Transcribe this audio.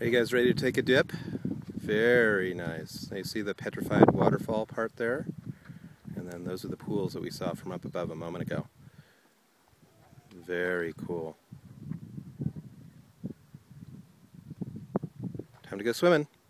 Are you guys ready to take a dip? Very nice. Now you see the petrified waterfall part there? And then those are the pools that we saw from up above a moment ago. Very cool. Time to go swimming.